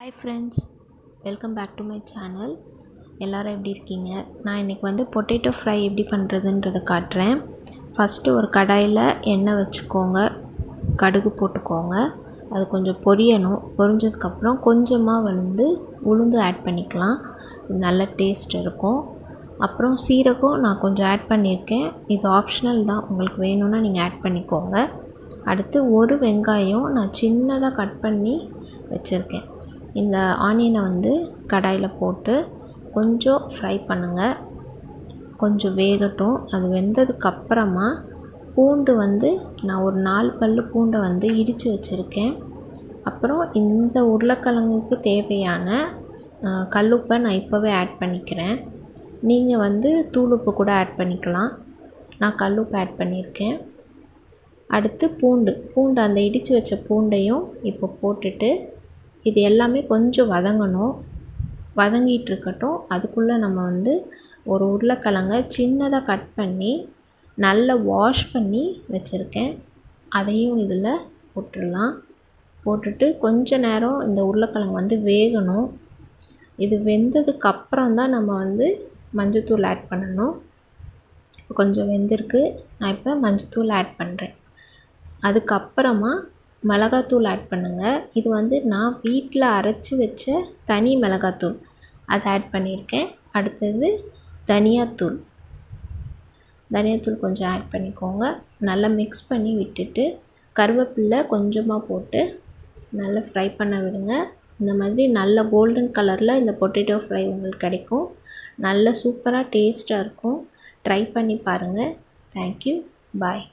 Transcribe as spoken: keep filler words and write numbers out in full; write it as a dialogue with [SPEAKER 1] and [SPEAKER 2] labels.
[SPEAKER 1] Hi friends, welcome back to my channel. எல்லாரும் எப்படி இருக்கீங்க? நான் இன்னைக்கு வந்து பொட்டேட்டோ ஃப்ரை எப்படி பண்ணுறதுன்றதை காட்டுறேன். ஃபஸ்ட்டு ஒரு கடாயில் எண்ணெய் வச்சுக்கோங்க, கடுகு போட்டுக்கோங்க. அது கொஞ்சம் பொரியணும். பொரிஞ்சதுக்கப்புறம் கொஞ்சமாக வந்து உளுந்து ஆட் பண்ணிக்கலாம். நல்ல டேஸ்ட் இருக்கும். அப்புறம் சீரகம் நான் கொஞ்சம் ஆட் பண்ணியிருக்கேன். இது ஆப்ஷனல் தான், உங்களுக்கு வேணும்னா நீங்கள் ஆட் பண்ணிக்கோங்க. அடுத்து ஒரு வெங்காயம் நான் சின்னதாக கட் பண்ணி வச்சுருக்கேன். இந்த ஆனியனை வந்து கடாயில் போட்டு கொஞ்சம் ஃப்ரை பண்ணுங்கள். கொஞ்சம் வேகட்டும். அது வெந்ததுக்கப்புறமா பூண்டு வந்து நான் ஒரு நாலு பல் பூண்டை வந்து இடித்து வச்சுருக்கேன். அப்புறம் இந்த உருளைக்கிழங்குக்கு தேவையான கல்லுப்பை நான் இப்போவே ஆட் பண்ணிக்கிறேன். நீங்கள் வந்து தூளுப்பு கூட ஆட் பண்ணிக்கலாம். நான் கல்லுப்பு ஆட் பண்ணியிருக்கேன். அடுத்து பூண்டு பூண்டு அந்த இடித்து வச்ச பூண்டையும் இப்போ போட்டுட்டு இது எல்லாமே கொஞ்சம் வதங்கணும். வதங்கிட்டு இருக்கட்டும். அதுக்குள்ளே நம்ம வந்து ஒரு உருளைக்கிழங்கை சின்னதாக கட் பண்ணி நல்லா வாஷ் பண்ணி வச்சுருக்கேன். அதையும் இதில் போட்டுடலாம். போட்டுட்டு கொஞ்ச நேரம் இந்த உருளைக்கிழங்கு வந்து வேகணும். இது வெந்ததுக்கு அப்புறம் தான் நம்ம வந்து மஞ்சத்தூள் ஆட் பண்ணணும். கொஞ்சம் வெந்திருக்கு. நான் இப்போ மஞ்சத்தூள் ஆட் பண்ணுறேன். அதுக்கப்புறமா மிளகாத்தூள் ஆட் பண்ணுங்கள். இது வந்து நான் வீட்டில் அரைச்சி வச்ச தனி மிளகாத்தூள், அதை ஆட் பண்ணியிருக்கேன். அடுத்தது தனியாத்தூள் தனியாத்தூள் கொஞ்சம் ஆட் பண்ணிக்கோங்க. நல்லா மிக்ஸ் பண்ணி விட்டுட்டு கருவேப்பிலை கொஞ்சமாக போட்டு நல்லா ஃப்ரை பண்ண விடுங்க. இந்த மாதிரி நல்ல கோல்டன் கலரில் இந்த பொட்டேட்டோ ஃப்ரை உங்களுக்கு கிடைக்கும். நல்ல சூப்பராக டேஸ்ட்டாக இருக்கும். ட்ரை பண்ணி பாருங்கள். தேங்க்யூ. பாய்.